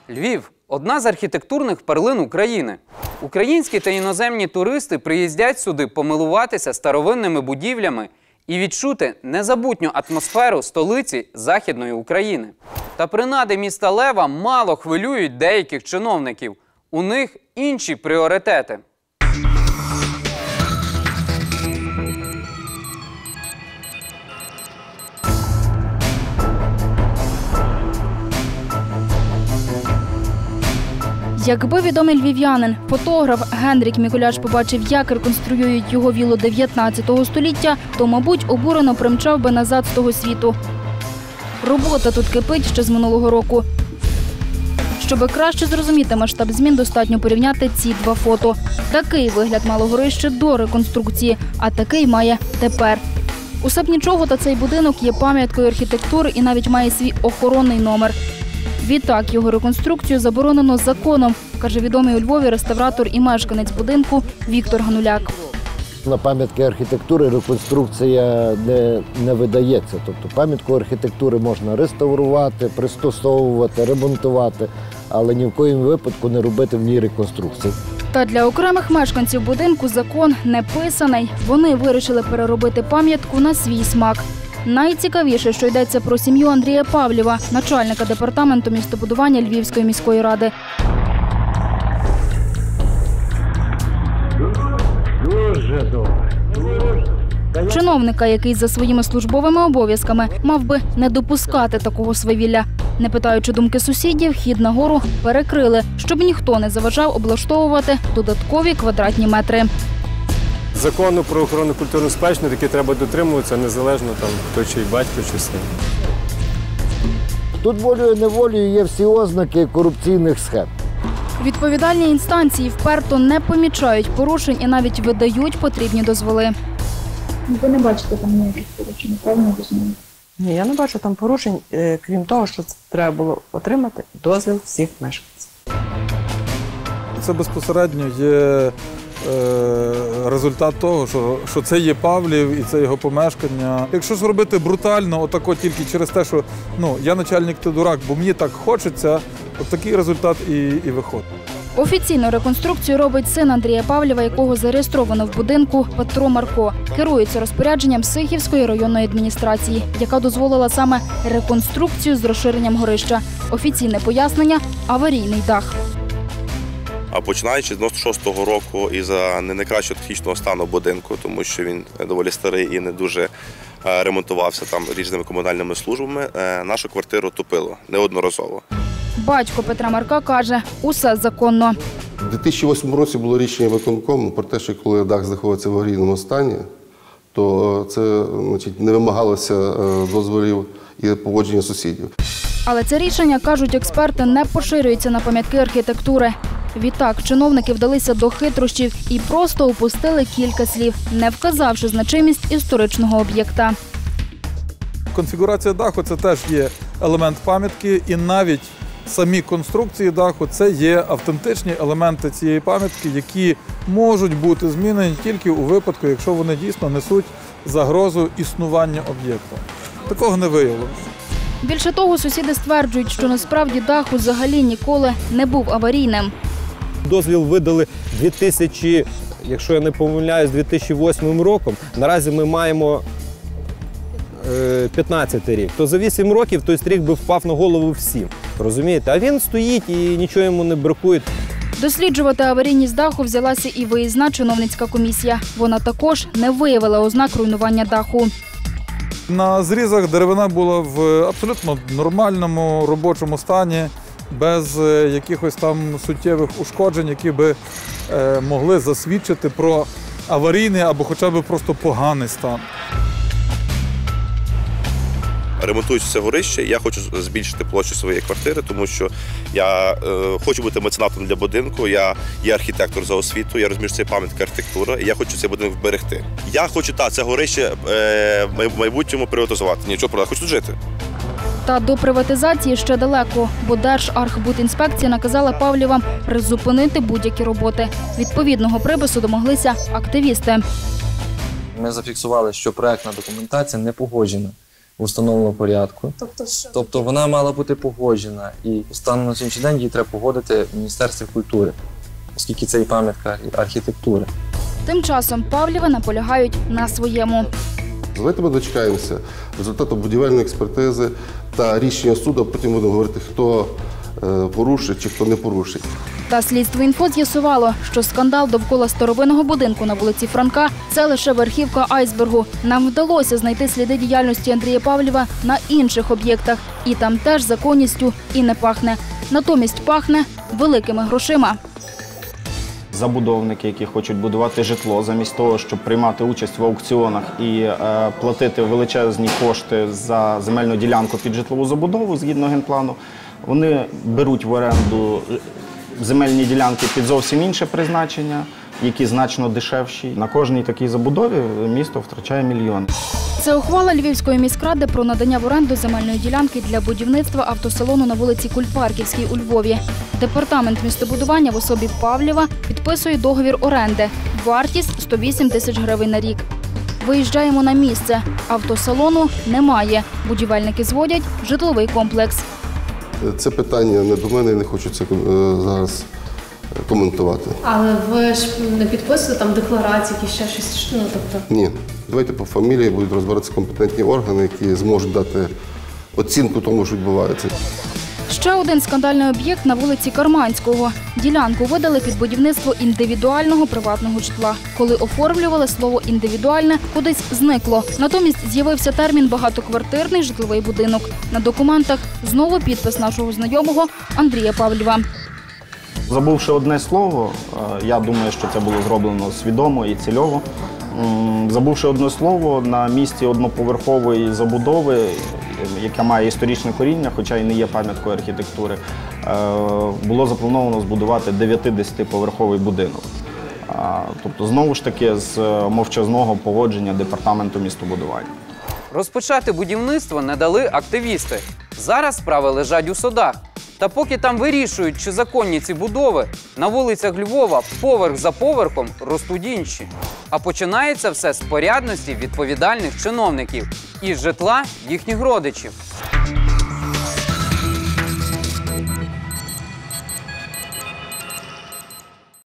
Львів – одна з архітектурних перлин України. Українські та іноземні туристи приїздять сюди помилуватися старовинними будівлями і відчути незабутню атмосферу столиці Західної України. Та принади міста Лева мало хвилюють деяких чиновників. У них інші пріоритети. Якби відомий львів'янин, фотограф Генрік Мікуляш побачив, як реконструюють його віллу 19 століття, то, мабуть, обурено примчав би назад з того світу. Робота тут кипить ще з минулого року. Щоби краще зрозуміти масштаб змін, достатньо порівняти ці два фото. Такий вигляд мало горище до реконструкції, а такий має тепер. Усе б нічого, та цей будинок є пам'яткою архітектури і навіть має свій охоронний номер. Відтак, його реконструкцію заборонено законом, каже відомий у Львові реставратор і мешканець будинку Віктор Гануляк. На пам'ятки архітектури реконструкція не видається. Тобто пам'ятку архітектури можна реставрувати, пристосовувати, ремонтувати, але ні в коїм випадку не робити в ній реконструкції. Та для окремих мешканців будинку закон не писаний. Вони вирішили переробити пам'ятку на свій смак. Найцікавіше, що йдеться про сім'ю Андрія Павлєва, начальника департаменту містобудування Львівської міської ради. Дуже добре. Чиновника, який за своїми службовими обов'язками мав би не допускати такого свавілля. Не питаючи думки сусідів, хід нагору перекрили, щоб ніхто не заважав облаштовувати додаткові квадратні метри. Закону про охорону культурної спадщини, який треба дотримуватися, незалежно хто чий батько чи син. Тут волею-неволею є всі ознаки корупційних схем. Відповідальні інстанції вперто не помічають порушень і навіть видають потрібні дозволи. Ви не бачите там ніяких порушень, правильно розумію? Ні, я не бачу там порушень, крім того, що треба було отримати дозвіл всіх мешканців. Це безпосередньо є результат того, що це є Павлів і це його помешкання. Якщо зробити брутально, отако тільки через те, що я начальник, ти дурак, бо мені так хочеться, от такий результат і виходить. Офіційну реконструкцію робить син Андрія Павлєва, якого зареєстровано в будинку Петро Марко. Керується розпорядженням Сихівської районної адміністрації, яка дозволила саме реконструкцію з розширенням горища. Офіційне пояснення – аварійний дах. А починаючи з 96-го року із-за не найкращого технічного стану будинку, тому що він доволі старий і не дуже ремонтувався там різними комунальними службами, нашу квартиру топило неодноразово. Батько Петра Марка каже, усе законно. У 2008 році було рішення виконкому про те, що коли дах знаходиться в аварійному стані, то це не вимагалося дозволів і погодження сусідів. Але це рішення, кажуть експерти, не поширюється на пам'ятки архітектури. Відтак, чиновники вдалися до хитрощів і просто упустили кілька слів, не вказавши значимість історичного об'єкта. Конфігурація даху – це теж є елемент пам'ятки, і навіть самі конструкції даху – це є автентичні елементи цієї пам'ятки, які можуть бути змінені тільки у випадку, якщо вони дійсно несуть загрозу існування об'єкту. Такого не виявилося. Більше того, сусіди стверджують, що насправді дах взагалі ніколи не був аварійним. Дозвіл видали якщо я не помиляюсь, 2008 роком. Наразі ми маємо 15 рік. То за 8 років той стріх би впав на голову всім. Розумієте? А він стоїть і нічого йому не бракує. Досліджувати аварійність даху взялася і виїзна чиновницька комісія. Вона також не виявила ознак руйнування даху. На зрізах деревина була в абсолютно нормальному робочому стані, без якихось там суттєвих ушкоджень, які би могли засвідчити про аварійний або хоча б просто поганий стан. Ремонтуючи це горище, я хочу збільшити площу своєї квартири, тому що я хочу бути меценатом для будинку, я є архітектор за освітою, я розумію, що це пам'ятка архітектура, і я хочу цей будинок вберегти. Я хочу, це горище в майбутньому приватизувати, нічого продати, хочу тут жити. Та до приватизації ще далеко, бо Держархбудінспекція наказала Павлєвам призупинити будь-які роботи. Відповідного припису домоглися активісти. Ми зафіксували, що проектна документація не погоджена в установленому порядку. Тобто вона мала бути погоджена, і станом на сьогоднішній день її треба погодити в Міністерстві культури, оскільки це і пам'ятка архітектури. Тим часом Павлєва наполягають на своєму. Давайте ми дочекаємося результату будівельної експертизи та рішення суду, а потім будемо говорити, хто порушить чи хто не порушить. Та Слідство.Інфо з'ясувало, що скандал довкола старовинного будинку на вулиці Франка – це лише верхівка айсбергу. Нам вдалося знайти сліди діяльності Андрія Павлєва на інших об'єктах. І там теж законністю і не пахне. Натомість пахне великими грошима. Забудовники, які хочуть будувати житло, замість того, щоб приймати участь в аукціонах і платити величезні кошти за земельну ділянку під житлову забудову згідно генплану, вони беруть в оренду земельні ділянки під зовсім інше призначення, які значно дешевші. На кожній такій забудові місто втрачає мільйони. Це ухвала Львівської міськради про надання в оренду земельної ділянки для будівництва автосалону на вулиці Кульпарківській у Львові. Департамент містобудування в особі Павлєва підписує договір оренди. Вартість – 108 тисяч гривень на рік. Виїжджаємо на місце. Автосалону немає. Будівельники зводять житловий комплекс. Це питання не до мене, я не хочу це зараз коментувати. Але ви ж не підписуєте там декларації, які ще щось, ну, тобто? Ні. Давайте по фамілії будуть розбиратися компетентні органи, які зможуть дати оцінку тому, що відбувається. Ще один скандальний об'єкт на вулиці Карманського. Ділянку видали під будівництво індивідуального приватного житла. Коли оформлювали, слово «індивідуальне» кудись зникло. Натомість з'явився термін «багатоквартирний житловий будинок». На документах знову підпис нашого знайомого Андрія Павлєва. Забувши одне слово, я думаю, що це було зроблено свідомо і цільово. Забувши одне слово, на місці одноповерхової забудови, яка має історичне коріння, хоча й не є пам'яткою архітектури, було заплановано збудувати 90-поверховий будинок. Тобто, знову ж таки, з мовчазного погодження департаменту містобудування. Розпочати будівництво не дали активісти. Зараз справи лежать у судах. Та поки там вирішують, чи законні ці будови, на вулицях Львова поверх за поверхом ростуть інші. А починається все з порядності відповідальних чиновників і з житла їхніх родичів.